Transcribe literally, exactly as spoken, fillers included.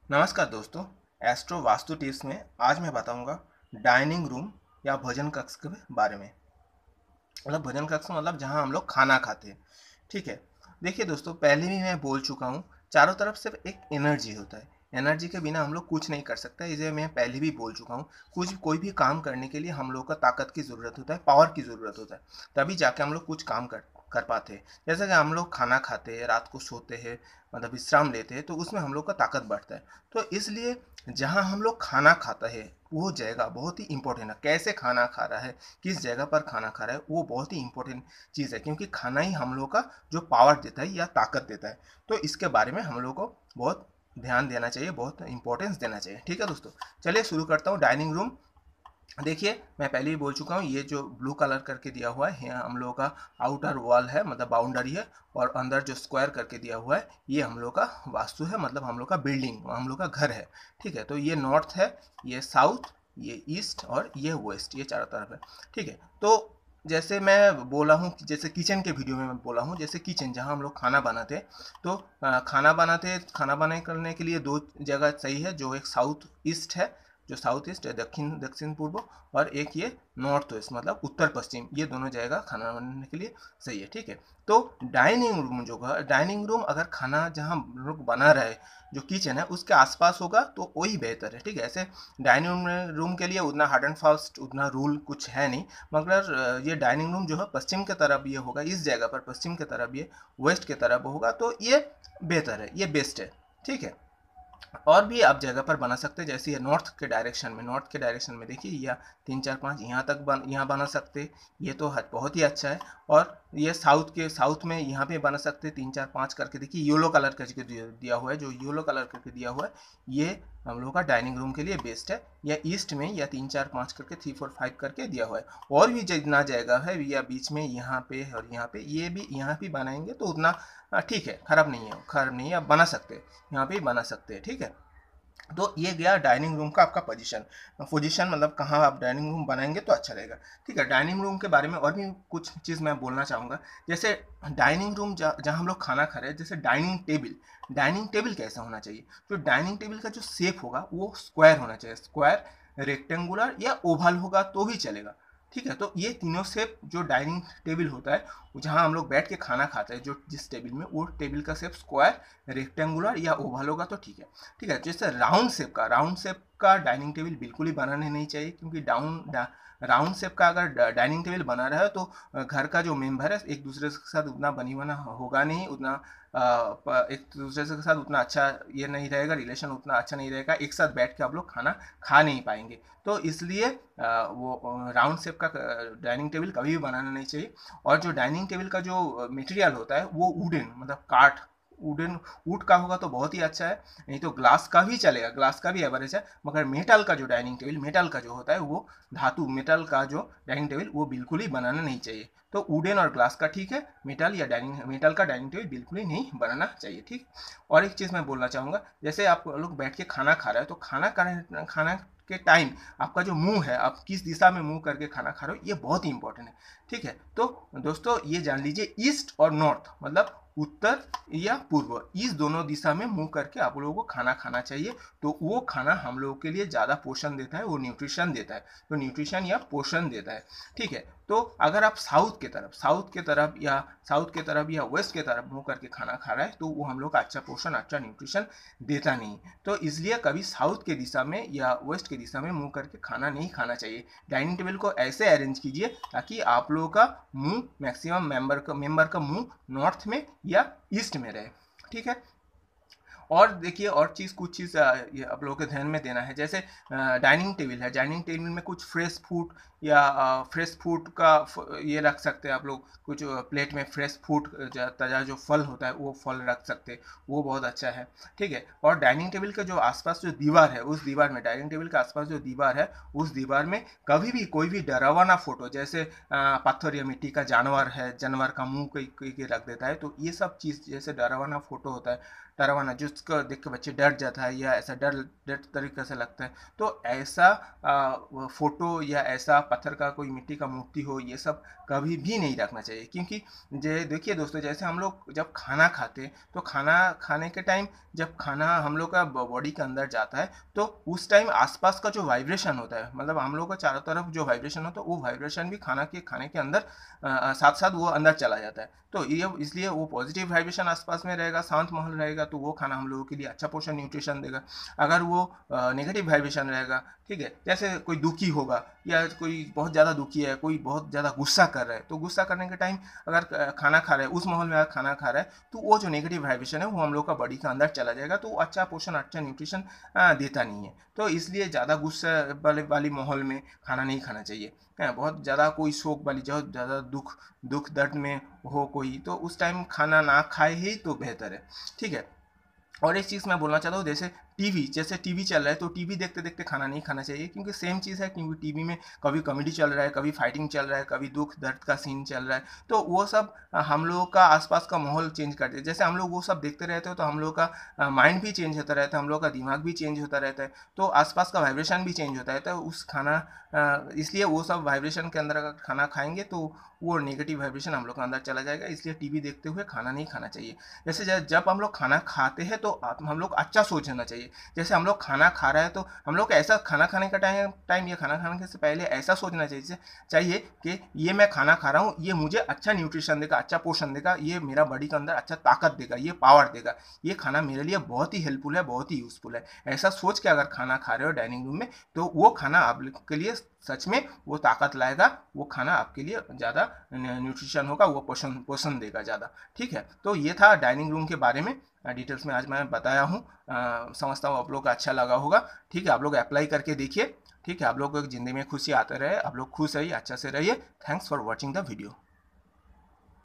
नमस्कार दोस्तों। Astro vastu tips में आज मैं बताऊंगा डाइनिंग रूम या भोजन कक्ष के बारे में। मतलब भोजन कक्ष मतलब जहां हम लोग खाना खाते हैं। ठीक है। देखिए दोस्तों, पहले भी मैं बोल चुका हूं, चारों तरफ सिर्फ एक एनर्जी होता है। एनर्जी के बिना हम लोग कुछ नहीं कर सकते, इसे मैं पहले भी बोल चुका हूं। कुछ कोई भी काम करने के लिए हम लोग का ताकत की ज़रूरत होता है, पावर की ज़रूरत होता है, तभी जाके हम लोग कुछ काम कर कर पाते हैं। जैसे कि हम लोग खाना खाते हैं, रात को सोते हैं, मतलब विश्राम लेते हैं, तो उसमें हम लोग का ताकत बढ़ता है। तो इसलिए जहाँ हम लोग खाना खाता है वो जगह बहुत ही इंपॉर्टेंट है। कैसे खाना खा रहा है, किस जगह पर खाना खा रहा है, वो बहुत ही इंपॉर्टेंट चीज़ है, क्योंकि खाना ही हम लोग का जो पावर देता है या ताकत देता है। तो इसके बारे में हम लोग को बहुत ध्यान देना चाहिए, बहुत इंपॉर्टेंस देना चाहिए। ठीक है दोस्तों, चलिए शुरू करता हूँ। डाइनिंग रूम, देखिए मैं पहले ही बोल चुका हूँ, ये जो ब्लू कलर करके दिया हुआ है यहाँ हम लोगों का आउटर वॉल है, मतलब बाउंड्री है। और अंदर जो स्क्वायर करके दिया हुआ है ये हम लोग का वास्तु है, मतलब हम लोग का बिल्डिंग, हम लोग का घर है। ठीक है, तो ये नॉर्थ है, ये साउथ, ये ईस्ट और ये वेस्ट, ये चारों तरफ है। ठीक है, तो जैसे मैं बोला हूँ, जैसे किचन के वीडियो में मैं बोला हूँ, जैसे किचन जहाँ हम लोग खाना बनाते हैं, तो अ, खाना बनाते खाना बनाने करने के लिए दो जगह सही है। जो एक साउथ ईस्ट है, जो साउथ ईस्ट है, दक्षिण दक्षिण पूर्व, और एक ये नॉर्थ वेस्ट, मतलब उत्तर पश्चिम, ये दोनों जगह खाना बनाने के लिए सही है। ठीक है, तो डाइनिंग रूम जो है, डाइनिंग रूम अगर खाना जहाँ लोग बना रहे, जो किचन है उसके आसपास होगा तो वही बेहतर है। ठीक है, ऐसे डाइनिंग रूम के लिए उतना हार्ड एंड फास्ट उतना रूल कुछ है नहीं, मगर अ, ये डाइनिंग रूम जो है पश्चिम की तरफ ये होगा, इस जगह पर पश्चिम की तरफ ये वेस्ट की तरफ होगा, तो ये बेहतर है, ये बेस्ट है। ठीक है, और भी आप जगह पर बना सकते हैं, जैसे ये नॉर्थ के डायरेक्शन में, नॉर्थ के डायरेक्शन में देखिए, या तीन चार पाँच यहाँ तक बन यहाँ बना सकते, ये तो हद बहुत ही अच्छा है। और ये साउथ के साउथ में यहाँ पे बना सकते तीन चार पाँच करके, देखिए येलो कलर करके दिया हुआ है, जो येलो कलर करके दिया हुआ है ये हम लोग का डाइनिंग रूम के लिए बेस्ट है। या ईस्ट में या तीन चार पाँच करके थ्री फोर फाइव करके दिया हुआ है। और भी जितना जगह है या बीच में यहाँ पे और यहाँ पे, ये भी यहाँ भी बनाएंगे तो उतना हाँ, ठीक है, खराब नहीं है, खराब नहीं है, आप बना सकते हैं, यहाँ पे बना सकते हैं। ठीक है, तो ये गया डाइनिंग रूम का आपका पोजीशन। पोजीशन मतलब कहाँ आप डाइनिंग रूम बनाएंगे तो अच्छा रहेगा। ठीक है, डाइनिंग रूम के बारे में और भी कुछ चीज़ मैं बोलना चाहूँगा। जैसे डाइनिंग रूम जहाँ हम लोग खाना खा रहे हैं, जैसे डाइनिंग टेबल, डाइनिंग टेबल कैसा होना चाहिए, तो डाइनिंग टेबल का जो शेप होगा वो स्क्वायर होना चाहिए। स्क्वायर, रेक्टेंगुलर या ओवल होगा तो भी चलेगा। ठीक है, तो ये तीनों शेप जो डाइनिंग टेबल होता है, जहाँ हम लोग बैठ के खाना खाते हैं, जो जिस टेबल में, वो टेबल का शेप स्क्वायर, रेक्टेंगुलर या ओवल होगा तो ठीक है। ठीक है, जैसे राउंड शेप का राउंड शेप का डाइनिंग टेबल बिल्कुल ही बनाने नहीं चाहिए, क्योंकि डाउन डा, राउंड शेप का अगर डाइनिंग टेबल बना रहा है तो घर का जो मेंबर है एक दूसरे के साथ उतना बनी बना होगा नहीं, उतना आ, एक दूसरे के साथ उतना अच्छा ये नहीं रहेगा, रिलेशन उतना अच्छा नहीं रहेगा, एक साथ बैठ के आप लोग खाना खा नहीं पाएंगे। तो इसलिए आ, वो राउंड शेप का डाइनिंग टेबल कभी भी बनाना नहीं चाहिए। और जो डाइनिंग टेबल का जो मटेरियल होता है वो वुडन, मतलब काठ, वुडन वुड का होगा तो बहुत ही अच्छा है, नहीं तो ग्लास का भी चलेगा, ग्लास का भी एवरेज है। मगर मेटल का जो डाइनिंग टेबल, मेटल का जो होता है वो धातु, मेटल का जो डाइनिंग टेबल वो बिल्कुल ही बनाना नहीं चाहिए। तो वुडन और ग्लास का ठीक है, मेटल या डाइनिंग मेटल का डाइनिंग टेबल बिल्कुल ही नहीं बनाना चाहिए। ठीक। और एक चीज़ मैं बोलना चाहूँगा, जैसे आप लोग बैठ के खाना खा रहे हो, तो खाना खाने खाना के टाइम आपका जो मुंह है, आप किस दिशा में मुंह करके खाना खा रहे हो, ये बहुत ही इंपॉर्टेंट है। ठीक है, तो दोस्तों ये जान लीजिए, ईस्ट और नॉर्थ मतलब उत्तर या पूर्व, इस दोनों दिशा में मुंह करके आप लोगों को खाना खाना चाहिए। तो वो खाना हम लोगों के लिए ज़्यादा पोषण देता है, वो न्यूट्रिशन देता है, तो न्यूट्रिशन या पोषण देता है। ठीक है, तो अगर आप साउथ के तरफ साउथ के तरफ या साउथ के तरफ या वेस्ट के तरफ मुंह करके खाना खा रहा है, तो वो हम लोग का अच्छा पोषण, अच्छा न्यूट्रिशन देता नहीं। तो इसलिए कभी साउथ के दिशा में या वेस्ट के दिशा में मुंह करके खाना नहीं खाना चाहिए। डाइनिंग टेबल को ऐसे अरेंज कीजिए ताकि आप लोगों का मुंह, मैक्सिमम मेंबर का मेंबर का मुंह नॉर्थ में या ईस्ट में रहे। ठीक है, और देखिए और चीज़, कुछ चीज़ ये आप लोगों के ध्यान में देना है। जैसे डाइनिंग टेबल है, डाइनिंग टेबल में कुछ फ्रेश फूड या फ्रेश फूड का ये रख सकते हैं आप लोग, कुछ प्लेट में फ्रेश फूड, ताज़ा जो फल होता है वो फल रख सकते हैं, वो बहुत अच्छा है। ठीक है, और डाइनिंग टेबल के जो आसपास जो दीवार है, उस दीवार में, डाइनिंग टेबल के आसपास जो दीवार है, उस दीवार में कभी भी कोई भी डरावना फोटो, जैसे पत्थर या मिट्टी का जानवर है, जानवर का मुंह कोई कोई के रख देता है, तो ये सब चीज़ जैसे डरावना फोटो होता है, डरावना, जिसको देख के बच्चे डर जाता है या ऐसा डर डर तरीके से लगता है, तो ऐसा आ, फोटो या ऐसा पत्थर का कोई मिट्टी का मूर्ति हो, ये सब कभी भी नहीं रखना चाहिए। क्योंकि जे देखिए दोस्तों, जैसे हम लोग जब खाना खाते तो खाना खाने के टाइम जब खाना हम लोग का बॉडी के अंदर जाता है तो उस टाइम आसपास का जो वाइब्रेशन होता है, मतलब हम लोग का चारों तरफ जो वाइब्रेशन होता है, वो वाइब्रेशन भी खाना के खाने के अंदर साथ साथ वो अंदर चला जाता है। तो ये इसलिए वो पॉजिटिव वाइब्रेशन आसपास में रहेगा, शांत माहौल रहेगा, तो वो खाना हम लोगों के लिए अच्छा पोषण न्यूट्रिशन देगा। अगर वो नेगेटिव वाइब्रेशन रहेगा, ठीक है, जैसे कोई दुखी होगा या कोई बहुत ज़्यादा दुखी है, कोई बहुत ज़्यादा गुस्सा कर रहा है, तो गुस्सा करने के टाइम अगर खाना खा रहा है, उस माहौल में अगर खाना खा रहा है, तो वो जो नेगेटिव वाइब्रेशन है वो हम लोग का बॉडी के अंदर चला जाएगा, तो वो अच्छा पोषण, अच्छा न्यूट्रिशन देता नहीं है। तो इसलिए ज़्यादा गुस्सा वाले वाली माहौल में खाना नहीं खाना चाहिए। बहुत ज़्यादा कोई शोक वाली, जो ज़्यादा दुख दुख दर्द में हो कोई, तो उस टाइम खाना ना खाए ही तो बेहतर है, ठीक है। और एक चीज़ मैं बोलना चाहता हूँ, जैसे टीवी जैसे टीवी चल रहा है, तो टीवी देखते देखते खाना नहीं खाना चाहिए, क्योंकि सेम चीज़ है। क्योंकि टीवी में कभी कॉमेडी चल रहा है, कभी फाइटिंग चल रहा है, कभी दुख दर्द का सीन चल रहा है, तो वो सब हम लोगों का आसपास का माहौल चेंज कर देते हैं। जैसे हम लोग वो सब देखते रहते हो तो हम लोग का माइंड भी चेंज होता रहता है, हम लोग का दिमाग भी चेंज होता रहता है, तो आसपास का वाइब्रेशन भी चेंज होता है। तो उस खाना इसलिए वो सब वाइब्रेशन के अंदर अगर खाना खाएंगे तो वो नेगेटिव वाइब्रेशन हम लोग के अंदर चला जाएगा, इसलिए टीवी देखते हुए खाना नहीं खाना चाहिए। जैसे जब हम लोग खाना खाते हैं तो हम लोग अच्छा सोचना चाहिए। जैसे हम लोग खाना खा रहे हैं तो हम लोग ऐसा खाना खाने का टाइम टाइम या खाना खाने से पहले ऐसा सोचना चाहिए चाहिए कि ये मैं खाना खा रहा हूँ, ये मुझे अच्छा न्यूट्रिशन देगा, अच्छा पोषण देगा, ये मेरा बॉडी के अंदर अच्छा ताकत देगा, ये पावर देगा, ये खाना मेरे लिए बहुत ही हेल्पफुल है, बहुत ही यूजफुल है। ऐसा सोच के अगर खाना खा रहे हो डाइनिंग रूम में, तो वो खाना आपके लिए सच में वो ताकत लाएगा, वो खाना आपके लिए ज़्यादा न्यूट्रिशन होगा, वो पोषण पोषण देगा ज़्यादा, ठीक है। तो ये था डाइनिंग रूम के बारे में डिटेल्स में आज मैं बताया हूँ। समझता हूँ आप लोग को अच्छा लगा होगा, ठीक है। आप लोग अप्लाई करके देखिए, ठीक है। आप लोग को ज़िंदगी में खुशी आते रहे, आप लोग खुश रहिए, अच्छा से रहिए। Thanks for watching the video.